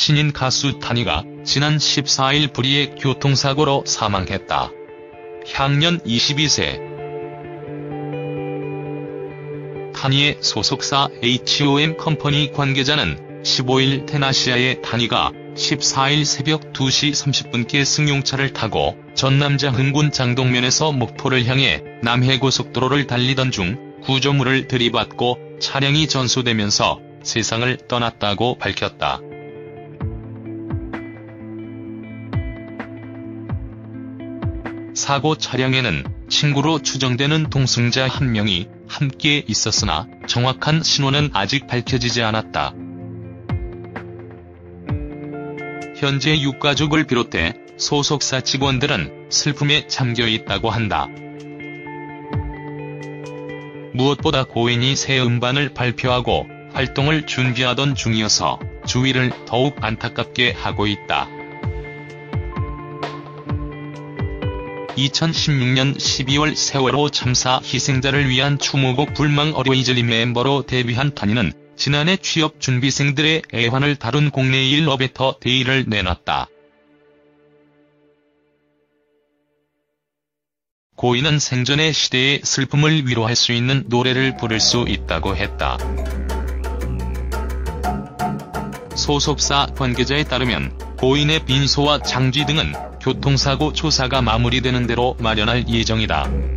신인 가수 타니가 지난 14일 불의의 교통사고로 사망했다. 향년 22세. 타니의 소속사 HOM 컴퍼니 관계자는 15일 테나시아의 타니가 14일 새벽 2시 30분께 승용차를 타고 전남자 흥군 장동면에서 목포를 향해 남해고속도로를 달리던 중 구조물을 들이받고 차량이 전소되면서 세상을 떠났다고 밝혔다. 사고 차량에는 친구로 추정되는 동승자 1명이 함께 있었으나 정확한 신원은 아직 밝혀지지 않았다. 현재 유가족을 비롯해 소속사 직원들은 슬픔에 잠겨 있다고 한다. 무엇보다 고인이 새 음반을 발표하고 활동을 준비하던 중이어서 주위를 더욱 안타깝게 하고 있다. 2016년 12월 세월호 참사 희생자를 위한 추모곡 불망 어웨이즐리 멤버로 데뷔한 타니는 지난해 취업준비생들의 애환을 다룬 국내일 어베터 데이를 내놨다. 고인은 생전의 시대의 슬픔을 위로할 수 있는 노래를 부를 수 있다고 했다. 소속사 관계자에 따르면 고인의 빈소와 장지 등은 교통사고 조사가 마무리되는 대로 마련할 예정이다.